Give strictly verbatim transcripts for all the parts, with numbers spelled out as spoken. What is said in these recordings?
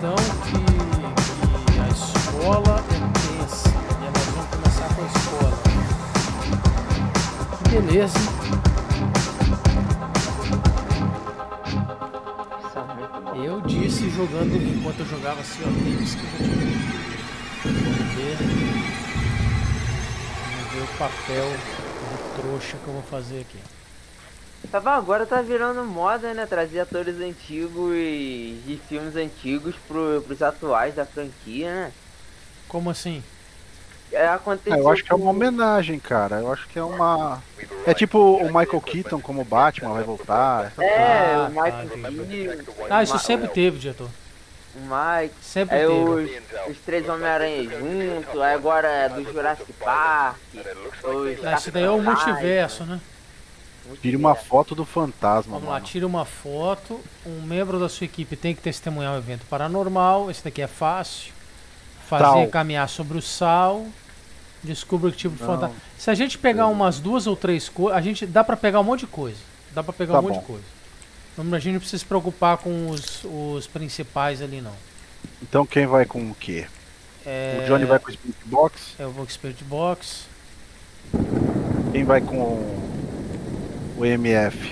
então que, que a escola é tensa e nós vamos começar com a escola. Beleza. Eu disse jogando enquanto eu jogava Sea of Thieves que eu já tinha. Vamos ver. Vamos ver o papel de trouxa que eu vou fazer aqui. Tava agora tá virando moda, né? Trazer atores antigos de filmes antigos pro, pros atuais da franquia, né? Como assim? É, aconteceu É, eu acho que é uma com- homenagem, cara. Eu acho que é uma. É tipo o Michael Keaton como Batman vai voltar. essa É, Ah, o Michael tá, Keaton, Ah, isso Ma- sempre teve, diretor. o Mike, Sempre aí teve. os, os três Homem-Aranha juntos, aí agora é do Jurassic Park, os Ah, isso daí é o Capitães, multiverso, né? Tire uma foto do fantasma, Vamos lá, mano. tira uma foto. Um membro da sua equipe tem que testemunhar um evento paranormal. Esse daqui é fácil. Fazer Sal. caminhar sobre o sal. Descubra que tipo de Não. fantasma. Se a gente pegar umas duas ou três coisas, a gente dá pra pegar um monte de coisa. Dá pra pegar Tá um monte bom. de coisa. Não, a gente não precisa se preocupar com os, os principais ali, não. Então quem vai com o quê? É, O Johnny vai com o Spirit Box. Eu vou com o Spirit Box. Quem vai com o M F?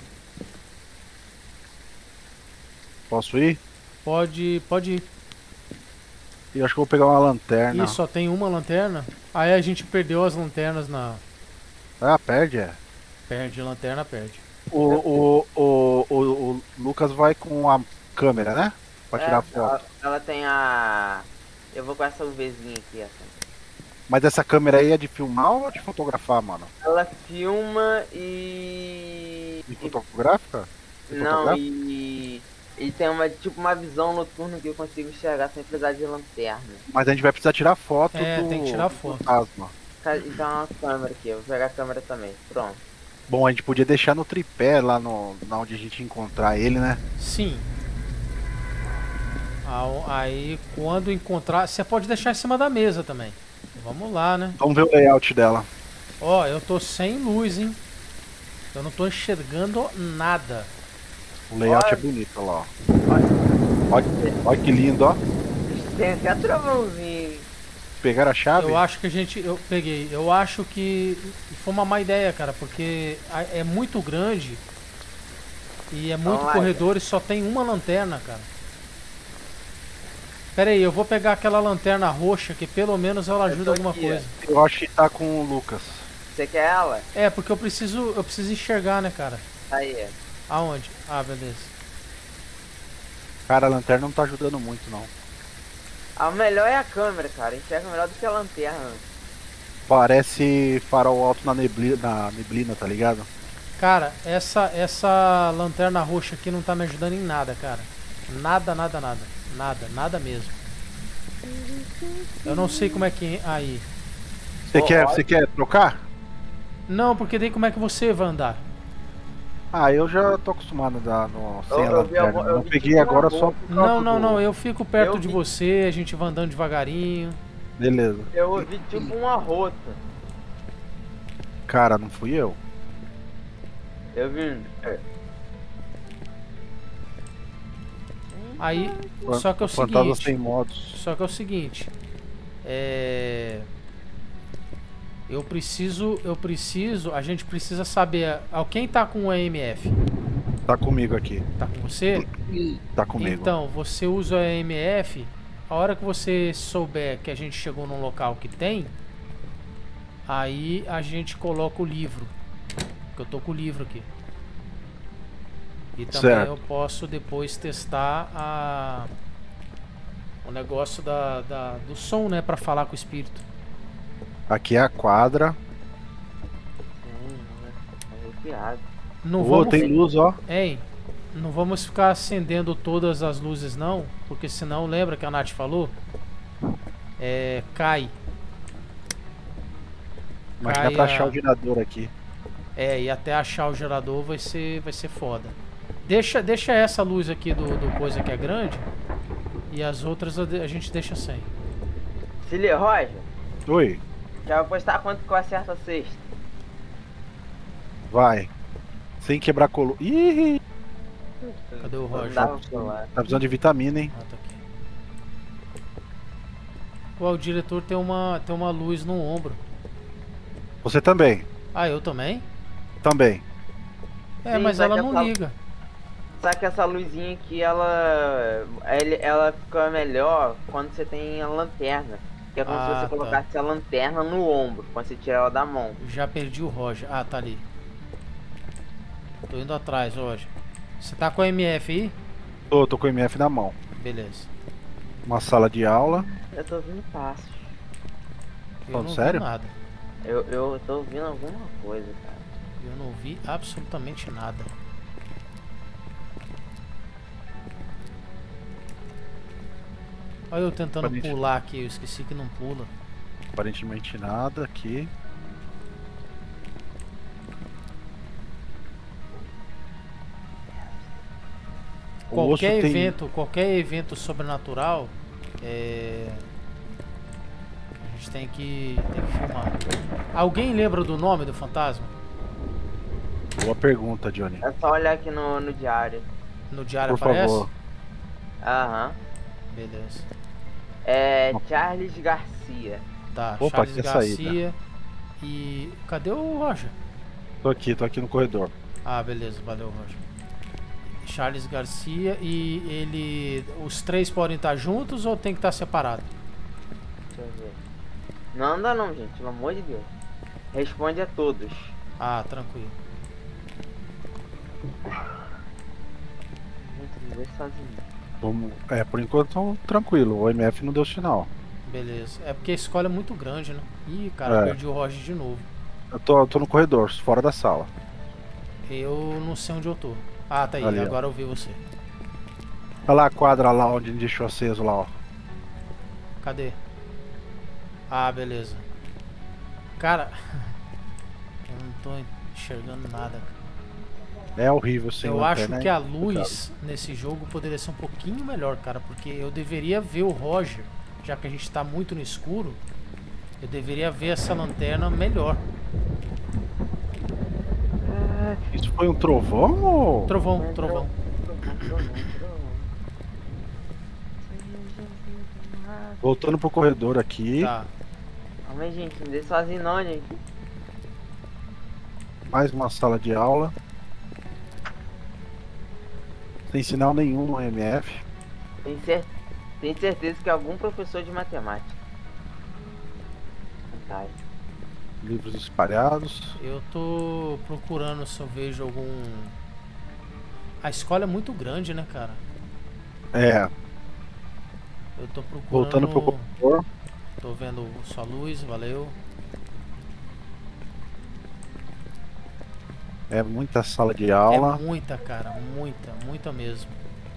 Posso ir? Pode, pode ir. E eu acho que eu vou pegar uma lanterna. Ih, só tem uma lanterna? Aí a gente perdeu as lanternas na... Ah, perde, é. Perde, lanterna perde. O, o, o, o, o Lucas vai com a câmera, né? Pra tirar É, foto. ela, ela tem a... Eu vou com essa UVzinha aqui, essa. Mas essa câmera aí é de filmar ou de fotografar, mano? Ela filma e... De fotográfica? De Não, fotográfica? e... E tem uma, tipo, uma visão noturna que eu consigo enxergar sem precisar de lanterna. Mas a gente vai precisar tirar foto É, do, tem que tirar do foto. fantasma. Ca- Então uma câmera aqui, eu vou pegar a câmera também. Pronto. Bom, a gente podia deixar no tripé lá no, na onde a gente encontrar ele, né? Sim. Ao- Aí, quando encontrar... Você pode deixar em cima da mesa também. Vamos lá, né? Vamos ver o layout dela. Ó, eu tô sem luz, hein? Eu não tô enxergando nada. O layout Olha. é bonito, olha lá, ó. Olha, olha que lindo, ó. Tem até trovãozinho. Pegaram a chave? Eu acho que a gente... Eu peguei. Eu acho que foi uma má ideia, cara. Porque a- é muito grande. E é muito Vamos lá, corredor e só tem uma lanterna, cara. Pera aí, eu vou pegar aquela lanterna roxa que pelo menos ela ajuda tô alguma aqui, coisa. Eu acho que tá com o Lucas. Você quer ela? É, porque eu preciso, eu preciso enxergar, né, cara? Aí. Aonde? Ah, beleza. Cara, a lanterna não tá ajudando muito, não. A melhor é a câmera, cara. Enxerga melhor do que a lanterna. Parece farol alto na neblina, na neblina, tá ligado? Cara, essa essa lanterna roxa aqui não tá me ajudando em nada, cara. Nada, nada, nada. Nada, nada mesmo. Eu não sei como é que... Aí. Você Ó, quer, olha. você quer trocar? Não, porque daí como é que você vai andar? Ah, eu já tô acostumado a dar no, sem Eu- a eu vi lanterna. algum- eu Eu vi peguei tipo agora uma só bomba. por causa Não, não, do- não. Eu fico perto Eu de vi. você, a gente vai andando devagarinho. Beleza. Eu ouvi tipo uma rota. Cara, não fui eu. Eu vi. Aí, só que é o Fantasma seguinte... sem modos. Só que é o seguinte, é... eu preciso, eu preciso, a gente precisa saber, ah, quem tá com o E M F? Tá comigo aqui. Tá com você? Tá comigo. Então, você usa o E M F, a hora que você souber que a gente chegou num local que tem, aí a gente coloca o livro, que eu tô com o livro aqui. E também Certo. eu posso depois testar a... o negócio da, da- do som, né, pra falar com o espírito. Aqui é a quadra. Hum, arrepiado. Não Ô, vamos, tem fi- luz, ó. Hein, não vamos ficar acendendo todas as luzes não, porque senão, lembra que a Nath falou? É, cai. Mas dá Cai pra a- achar o gerador aqui. É, e até achar o gerador vai ser, vai ser foda. Deixa, deixa essa luz aqui do, do coisa que é grande, e as outras a de- a gente deixa sem. Se liga, Roger. Oi, Já vou postar quanto que eu acerto a sexta. vai. Sem quebrar colo. Ih, Cadê o Não Roger? dá pra falar. tá precisando de vitamina, hein? Ah, tá aqui. Ué, o diretor tem uma, tem uma luz no ombro. Você também. Ah, eu também? Também. É, Sim, mas só ela que não essa- liga. Só que essa luzinha aqui, ela, ele- ela fica melhor quando você tem a lanterna. Que é como se Ah, você tá. colocasse a lanterna no ombro, quando você tira ela da mão. Já perdi o Roger. Ah, tá ali. Tô indo atrás, Roger. Você tá com a M F aí? Tô, tô com o M F na mão. Beleza. Uma sala de aula. Eu tô ouvindo passos. Eu Falando não sério? vi nada. Eu, eu tô ouvindo alguma coisa, cara. Eu não vi absolutamente nada. Olha eu tentando Aparente- pular aqui, eu esqueci que não pula. Aparentemente nada aqui. O osso Qualquer tem- evento, qualquer evento sobrenatural, é... a gente tem que, tem que filmar. Alguém lembra do nome do fantasma? Boa pergunta, Johnny. É só olhar aqui no, no diário. No diário Por aparece? favor. Aham. Beleza. É Charles Garcia. Tá, Opa, Charles aqui é a saída. Garcia. E cadê o Roger? Tô aqui, tô aqui no corredor. Ah, beleza, valeu, Roger. Charles Garcia e ele... Os três podem estar juntos ou tem que estar separado? Deixa eu ver. Não anda não, gente, pelo amor de Deus. Responde a todos. Ah, tranquilo. Gente, não deixa sozinho. Vamos... É, por enquanto tão tranquilo. O M F não deu sinal. Beleza. É porque a escola é muito grande, né? Ih, cara, É. perdi o Roger de novo. Eu tô, eu tô no corredor, fora da sala. Eu não sei onde eu tô. Ah, tá aí, Ali, ó. agora eu vi você. Olha lá a quadra lá onde ele deixou aceso lá, ó. Cadê? Ah, beleza. Cara, eu não tô enxergando nada. É horrível sem Eu acho lanterna, que é a luz nesse jogo poderia ser um pouquinho melhor, cara, porque eu deveria ver o Roger, já que a gente tá muito no escuro, eu deveria ver essa lanterna melhor. Isso foi um trovão ou... Trovão, trovão. Voltando pro corredor aqui. Tá. Calma aí, gente, não deixa sozinho não, gente. Mais uma sala de aula. Sem sinal nenhum no M F. Tem, cer tem certeza que é algum professor de matemática. Tá. Livros espalhados. Eu tô procurando se eu vejo algum... A escola é muito grande, né, cara? É, Eu tô procurando... voltando pro corredor. Tô vendo sua luz, valeu. É muita sala de aula. É muita, cara, muita, muita mesmo.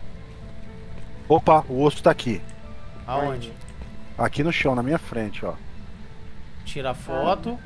Opa, o osso tá aqui. Aonde? Aqui no chão, na minha frente, ó. Tira a foto.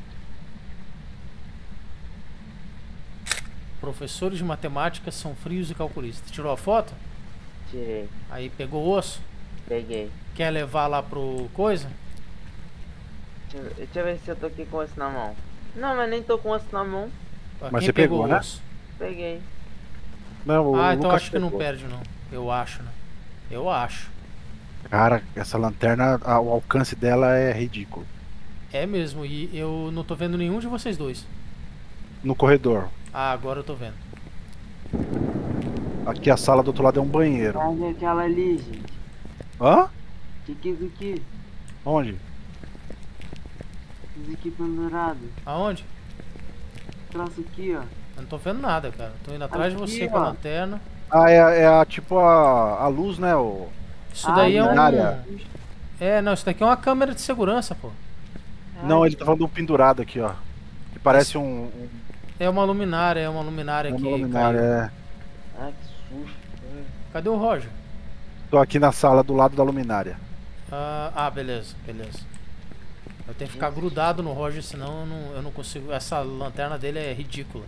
Professores de matemática são frios e calculistas. Tirou a foto? Tirei. Aí pegou o osso. Peguei. Quer levar lá pro coisa? Deixa eu, deixa eu ver se eu tô aqui com osso na mão. Não, mas nem tô com osso na mão. Ó, Mas quem você pegou, o né? osso? Peguei. Não, o Ah, então Lucas acho que não pegou. perde não. Eu acho, né? Eu acho. Cara, essa lanterna, a- o alcance dela é ridículo. É mesmo, e eu não tô vendo nenhum de vocês dois. No corredor. Ah, agora eu tô vendo. Aqui a sala do outro lado é um banheiro. Olha aquela ali, gente. Hã? Que que é isso aqui? Onde? Isso aqui pendurado. Aonde? Troço aqui, ó. Eu não tô vendo nada, cara. Tô indo atrás de Aqui, você com a ó. lanterna. Ah, é, é a, tipo a, a luz, né? O... Isso Ah, daí é um... luminária. É, não, isso daqui é uma câmera de segurança, pô. Não, ele tá falando do pendurado aqui, ó. Que parece um, um, É uma luminária, é uma luminária uma que luminária. caiu. É. Ah, que susto. Cadê o Roger? Tô aqui na sala do lado da luminária. Ah, ah, beleza, beleza. Eu tenho que ficar grudado no Roger, senão eu não, eu não consigo... Essa lanterna dele é ridícula.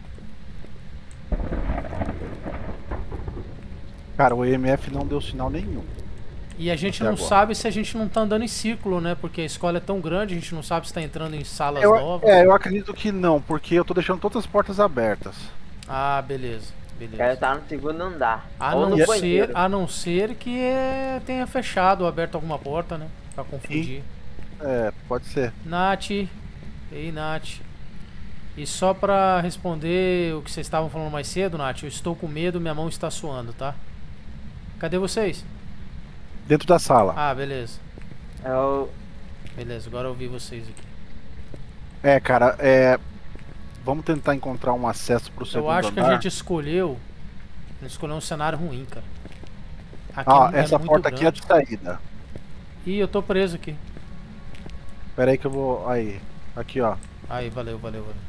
Cara, o E M F não deu sinal nenhum. E a gente Até não agora. sabe se a gente não tá andando em círculo, né? Porque a escola é tão grande, a gente não sabe se tá entrando em salas Eu, novas. é, eu acredito que não, porque eu tô deixando todas as portas abertas. Ah, beleza. Beleza. Quero estar no segundo andar. A ou não, no ser, banheiro. a não ser que é, tenha fechado ou aberto alguma porta, né? Pra confundir. É, pode ser. Nath. Ei, Nath. E só pra responder o que vocês estavam falando mais cedo, Nath, eu estou com medo, minha mão está suando, tá? Cadê vocês? Dentro da sala. Ah, beleza. Eu... Beleza, agora eu vi vocês aqui. É, cara, é. Vamos tentar encontrar um acesso pro segundo Eu acho andar. que a gente escolheu. A gente escolheu um cenário ruim, cara. Aqui Ah, é- é essa muito porta aqui é grande. de saída. Ih, eu tô preso aqui. Pera aí que eu vou. Aí. Aqui, ó. Aí, valeu, valeu, valeu.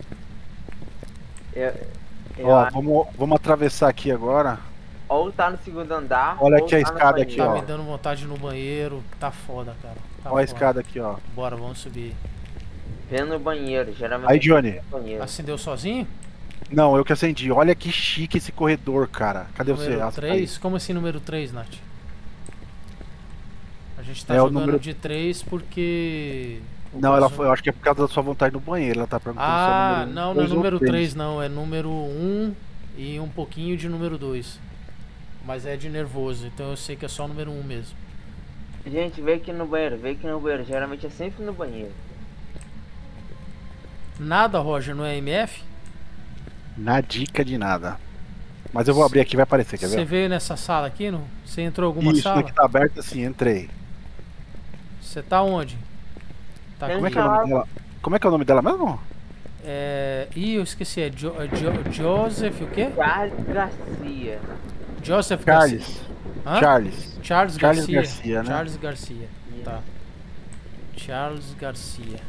Eu... eu Ó, acho- vamos, vamos atravessar aqui agora. Ou tá no segundo andar. Olha ou aqui a tá no escada aqui, banheiro. Tá ó. me dando vontade de ir no banheiro. Tá foda, cara. Tá Olha a foda. escada aqui, ó. Bora, vamos subir. Vem no banheiro, geralmente. Aí, Johnny. é no banheiro. Acendeu sozinho? Não, eu que acendi. Olha que chique esse corredor, cara. Cadê você? Número Ah, três? Como assim número três, Nath? A gente tá É o jogando número- de três porque... aí. Não, ela Posso- foi, eu acho que é por causa da sua vontade no banheiro. Ela tá perguntando Ah, se é número um, não, não é dois ou número três. três não, é número um e um pouquinho de número dois. Mas é de nervoso, então eu sei que é só o número um mesmo. Gente, vem aqui no banheiro, vem aqui no banheiro. Geralmente é sempre no banheiro. Nada, Roger, no E M F? Na dica de nada. Mas eu vou abrir aqui, vai aparecer, quer Você ver? veio nessa sala aqui? Não? Você entrou em alguma Isso, sala? aqui tá aberto assim, entrei. Você tá onde? Tá Eu Como é aqui? que é o nome dela? Como é que é o nome dela mesmo? É... Ih, eu esqueci, é jo é Jo- Joseph o quê? Charles Garcia. Joseph Garcia. Charles. Hã? Charles. Charles Charles Garcia. Garcia, né? Charles Garcia. Tá. Charles Garcia.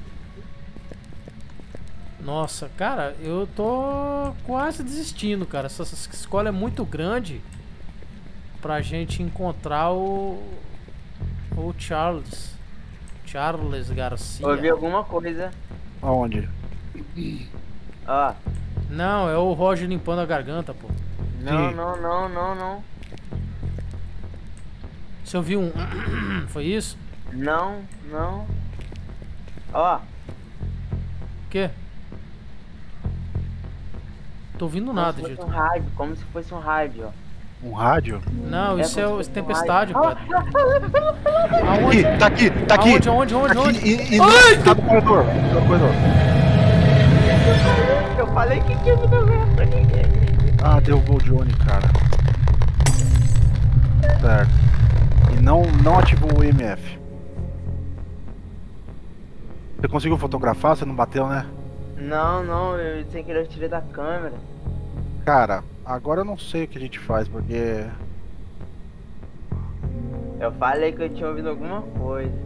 Nossa, cara, eu tô quase desistindo, cara. Essa, essa escola é muito grande pra gente encontrar o o Charles. Charles Garcia. Ouvi alguma coisa. Aonde? Ó. Não, é o Roger limpando a garganta, pô. Não, Sim. não, não, não, não. Você ouviu um foi isso? Não, não. Ó. O quê? Tô ouvindo Como nada, se fosse Dito. um rádio, como se fosse um rádio, ó. Um rádio? Não, É isso é como o se fosse um tempestade, rádio. padre. Aonde? Aqui, tá aqui, tá aqui. Aonde, aonde, aonde, Tá aonde? aqui e, e não, tá no corredor. Tá no corredor. Eu falei que tinha que dever pra ninguém. Ah, derrubou o Johnny, cara. Certo. E não, não ativou o E M F. Você conseguiu fotografar? Você não bateu, né? Não, não, eu sem querer eu tirei da câmera. Cara, agora eu não sei o que a gente faz, porque... Eu falei que eu tinha ouvido alguma coisa.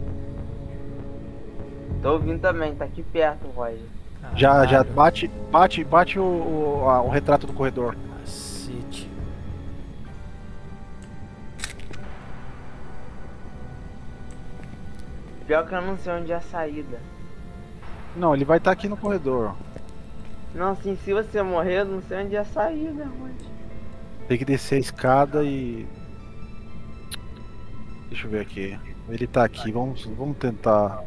Tô ouvindo também, tá aqui perto, Roger. Já, já Caralho, bate, bate, bate o, o, a- o retrato do corredor. Cacete. Pior que eu não sei onde é a saída. Não, ele vai estar aqui no corredor. Não, assim, se você morrer, eu não sei onde é a saída, Roger. Tem que descer a escada e... Deixa eu ver aqui. Ele tá aqui, vamos, vamos tentar...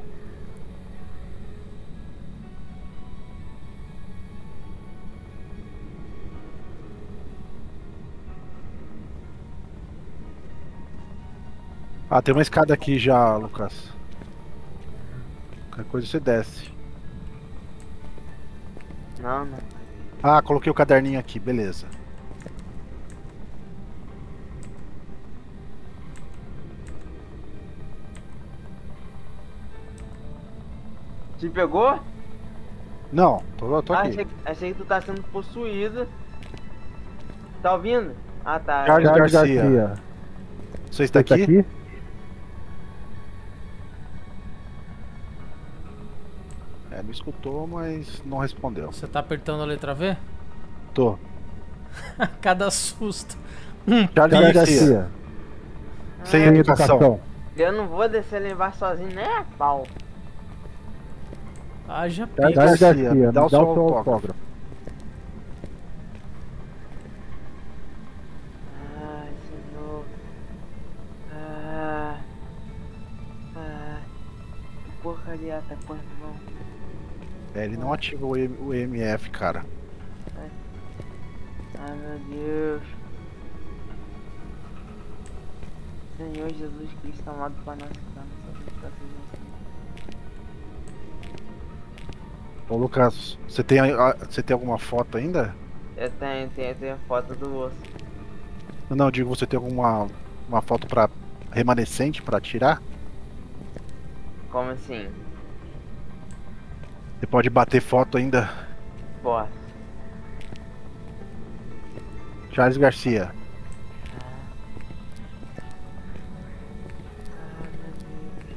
Ah, tem uma escada aqui já, Lucas. Qualquer coisa você desce. Não, não. Ah, coloquei o caderninho aqui, beleza. Te pegou? Não, tô, tô Ah, aqui. achei, achei que tu tá sendo possuído. Tá ouvindo? Ah, tá. Charles Garcia. Você está aqui? É, me escutou, mas não respondeu. Você tá apertando a letra V? Tô. Cada susto. Hum, Charles Garcia. Sem Ah, educação. Eu não vou descer lá embaixo sozinho, nem a pau. haja Charles pica. Garcia, me dá o seu autógrafo. Ai, senhor. Ah. Ah. Que porcaria tá com irmão. É, ele não ativou o E M F, cara. Ai meu Deus. Senhor Jesus Cristo amado Pai nosso que está no céu, que assim. Ô Lucas, você tem, a- você tem alguma foto ainda? Eu tenho, tenho, tenho foto do osso. Não, eu digo, você tem alguma uma foto pra remanescente pra tirar? Como assim? Você pode bater foto ainda? Posso. Charles Garcia. Ai meu Deus.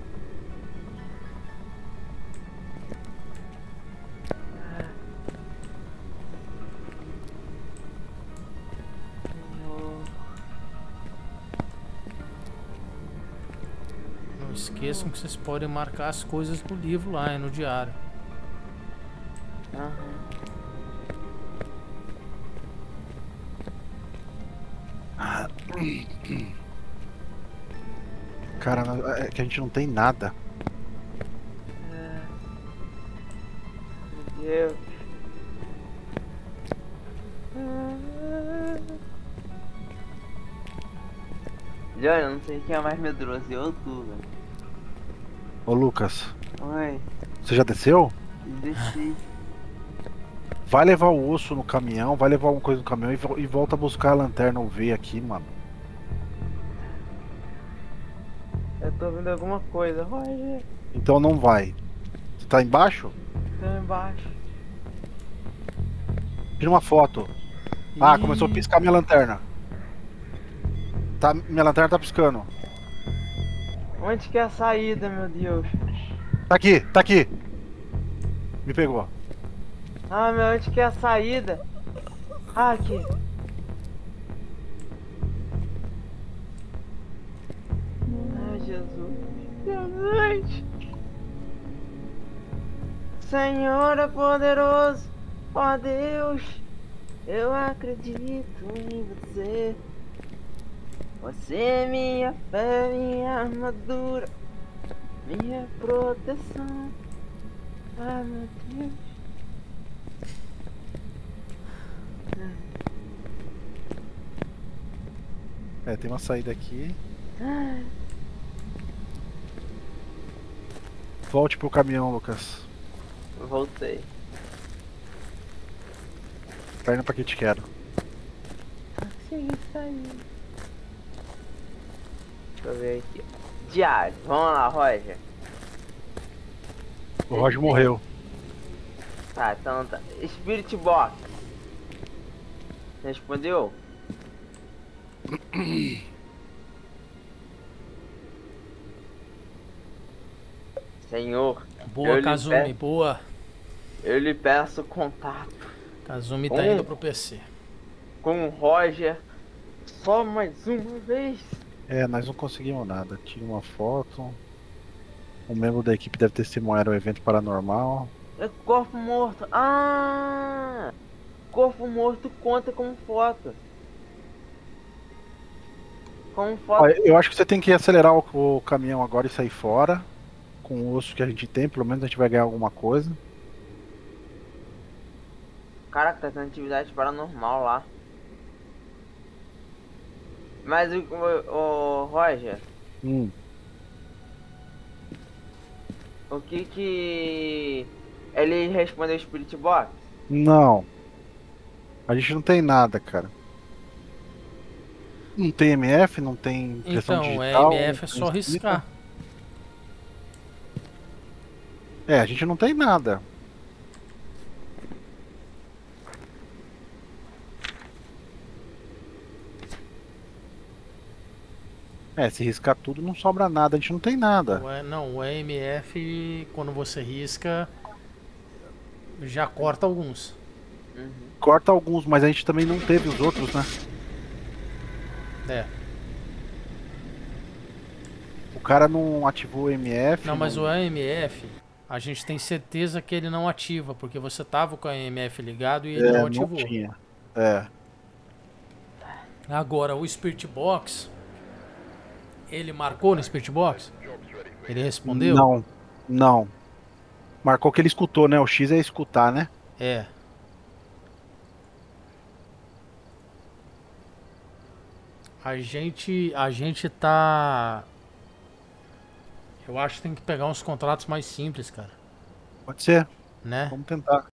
Senhor. Não esqueçam que vocês podem marcar as coisas no livro lá, é no diário. Aham. Cara, não- é que a gente não tem nada. Meu Deus. Johnny, eu não sei quem é mais medroso, eu ou tu, velho. Ô Lucas, Oi, você já desceu? desci. Vai levar o osso no caminhão, vai levar alguma coisa no caminhão e, vo- e volta a buscar a lanterna U V aqui, mano. Eu tô ouvindo alguma coisa, Roger. Então não vai. Você tá embaixo? Tô embaixo. Tira uma foto. Ah, Ih, começou a piscar minha lanterna. Tá, minha lanterna tá piscando. Onde que é a saída, meu Deus? Tá aqui, tá aqui. Me pegou. Ah, meu, onde que é a saída? Ah, aqui. Ai, Jesus. Jesus. Senhor é poderoso. Ó Deus, eu acredito em você. Você é minha fé, minha armadura, minha proteção. Ai, meu Deus. É, tem uma saída aqui. Ai, Volte pro caminhão, Lucas. voltei. Tá indo pra que te quero. Consegui sair. Deixa eu ver aqui. Diário. Vamos lá, Roger. O Roger morreu. Tá, então tá. Spirit Box. Respondeu? Senhor, boa, eu lhe Kazumi, peço- boa. eu lhe peço contato Kazumi tá Um. indo pro P C. com o Roger só mais uma vez. É, nós não conseguimos nada. Tira uma foto. Um membro da equipe deve testemunhar o evento paranormal. É corpo morto. Ah! Corpo morto conta como foto. Como foto. Ó, eu acho que você tem que acelerar o, o caminhão agora e sair fora. Com o osso que a gente tem, pelo menos a gente vai ganhar alguma coisa. Caraca, tá tendo atividade paranormal lá. Mas o, o, o Roger, Hum. o que que ele respondeu Spirit Box? Não. A gente não tem nada, cara. Não tem M F, não tem impressão Então, digital. M F é não só tem escrita. riscar. É, a gente não tem nada. É, se riscar tudo não sobra nada, a gente não tem nada. O E- não, o E M F, quando você risca, já corta alguns. Uhum. Corta alguns, mas a gente também não teve os outros, né? É. O cara não ativou o M F. Não, mas o E M F, a gente tem certeza que ele não ativa, porque você tava com o E M F ligado e ele é, não não ativou. tinha. É. Agora, o Spirit Box, ele marcou no Spirit Box? Ele respondeu? Não, não. Marcou que ele escutou, né? O X é escutar, né? É. A gente. A gente tá. Eu acho que tem que pegar uns contratos mais simples, cara. Pode ser, Né? vamos tentar.